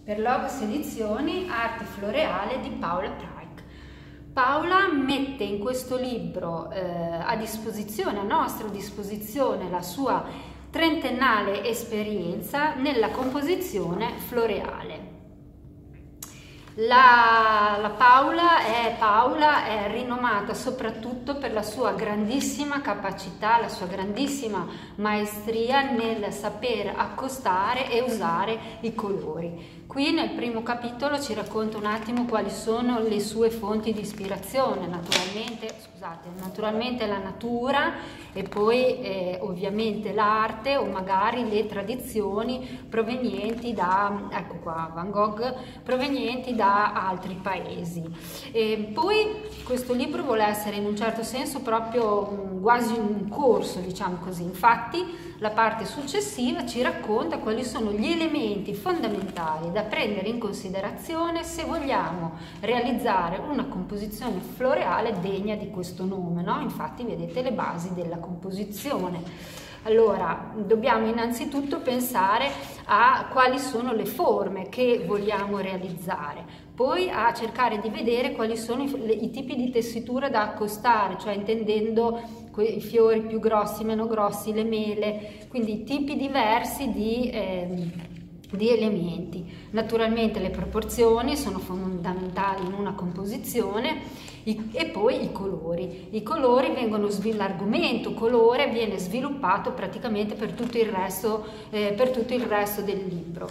per Logos Edizioni, Arte Floreale di Paola Pryke. Paola mette in questo libro a nostra disposizione, la sua trentennale esperienza nella composizione floreale. La Paola è rinomata soprattutto per la sua grandissima capacità, la sua grandissima maestria nel saper accostare e usare i colori. Qui nel primo capitolo ci racconta un attimo quali sono le sue fonti di ispirazione, naturalmente la natura e poi ovviamente l'arte o magari le tradizioni provenienti da, ecco qua, Van Gogh, provenienti da altri paesi. E poi questo libro vuole essere in un certo senso proprio quasi un corso, diciamo così. Infatti la parte successiva ci racconta quali sono gli elementi fondamentali da prendere in considerazione se vogliamo realizzare una composizione floreale degna di questo nome, no? Infatti vedete le basi della composizione. Allora, dobbiamo innanzitutto pensare a quali sono le forme che vogliamo realizzare, poi a cercare di vedere quali sono i tipi di tessitura da accostare, cioè intendendo i fiori più grossi, meno grossi, le mele, quindi tipi diversi di elementi. Naturalmente le proporzioni sono fondamentali in una composizione e poi i colori. I colori vengono l'argomento colore viene sviluppato praticamente per tutto il resto del libro.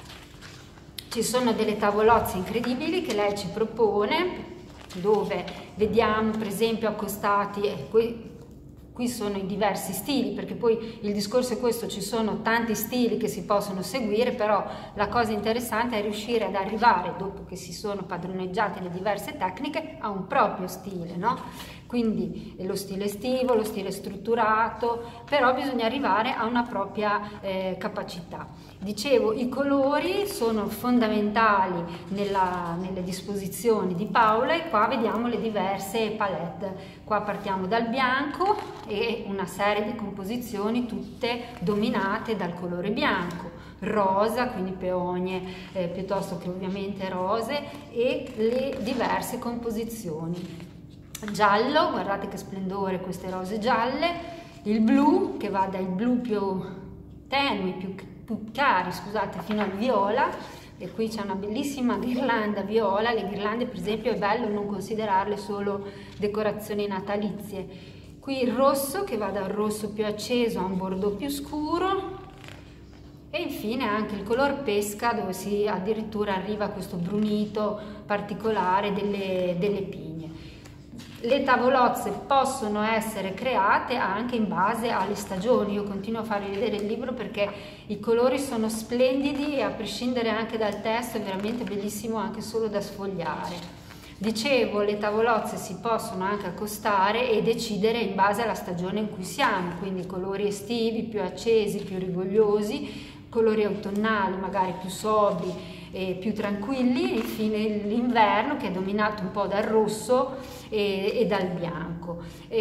Ci sono delle tavolozze incredibili che lei ci propone, dove vediamo per esempio accostati, qui sono i diversi stili, perché poi il discorso è questo, ci sono tanti stili che si possono seguire, però la cosa interessante è riuscire ad arrivare, dopo che si sono padroneggiate le diverse tecniche, a un proprio stile, no? Quindi lo stile estivo, lo stile strutturato, però bisogna arrivare a una propria capacità. Dicevo, i colori sono fondamentali nelle disposizioni di Paola e qua vediamo le diverse palette. Qua partiamo dal bianco e una serie di composizioni tutte dominate dal colore bianco, rosa, quindi peonie piuttosto che ovviamente rose, e le diverse composizioni. Giallo, guardate che splendore queste rose gialle, il blu che va dai blu più tenui, più chiari, scusate, fino al viola, e qui c'è una bellissima ghirlanda viola. Le ghirlande per esempio è bello non considerarle solo decorazioni natalizie. Qui il rosso che va dal rosso più acceso a un bordeaux più scuro, e infine anche il color pesca, dove si addirittura arriva a questo brunito particolare delle pigne. Le tavolozze possono essere create anche in base alle stagioni. Io continuo a farvi vedere il libro perché i colori sono splendidi e a prescindere anche dal testo è veramente bellissimo anche solo da sfogliare. Dicevo, le tavolozze si possono anche accostare e decidere in base alla stagione in cui siamo, quindi colori estivi più accesi, più rigogliosi, colori autunnali magari più sobri e più tranquilli, e infine l'inverno che è dominato un po' dal rosso e dal bianco.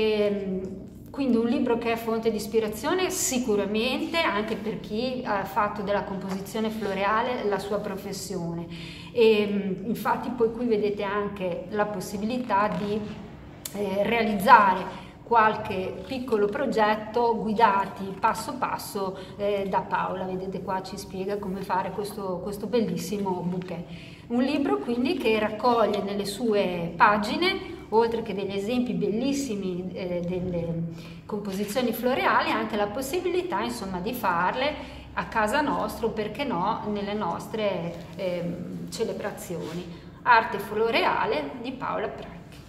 Quindi un libro che è fonte di ispirazione sicuramente anche per chi ha fatto della composizione floreale la sua professione, e infatti poi qui vedete anche la possibilità di realizzare qualche piccolo progetto guidati passo passo da Paola. Vedete qua ci spiega come fare questo bellissimo bouquet. Un libro quindi che raccoglie nelle sue pagine, oltre che degli esempi bellissimi delle composizioni floreali, anche la possibilità insomma di farle a casa nostra o perché no nelle nostre celebrazioni. Arte floreale di Paola Pryke.